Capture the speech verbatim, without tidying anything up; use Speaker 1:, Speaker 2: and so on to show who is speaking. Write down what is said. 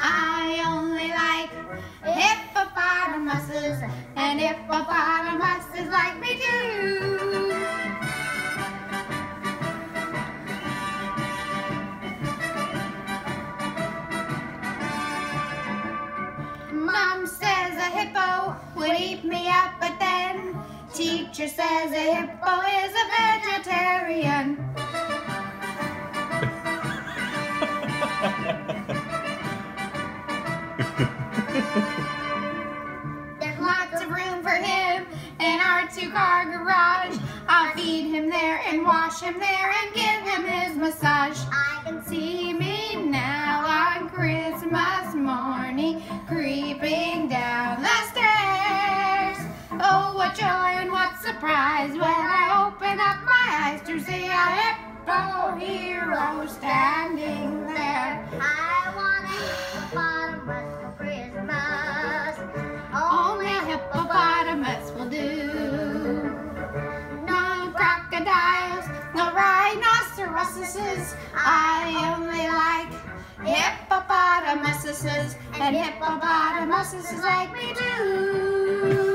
Speaker 1: I only like hippopotamuses, and hippopotamuses like me too. Mom says a hippo would eat me up, but then teacher says a hippo is a vegetarian. There's lots of room for him in our two-car garage. I'll feed him there and wash him there and give him his massage. I can see me now on Christmas morning creeping down the stairs. Oh, what joy and what surprise when I open up my eyes to see a hippo hero standing there. I want a hippopotamus for Christmas. Only a hippopotamus will do. No crocodiles, no rhinoceroses. I only like hippopotamuses, and hippopotamuses like me too.